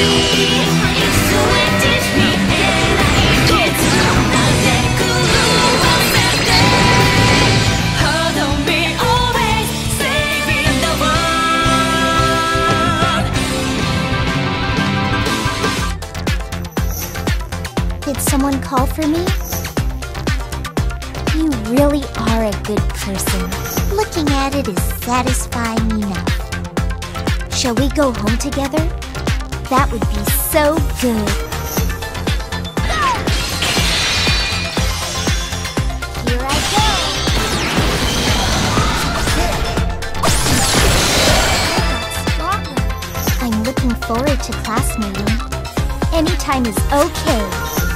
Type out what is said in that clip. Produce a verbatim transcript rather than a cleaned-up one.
Did someone call for me? You really are a good person. Looking at it is satisfying enough. Shall we go home together? That would be so good. Here I go! I'm looking forward to class meeting. Anytime is okay.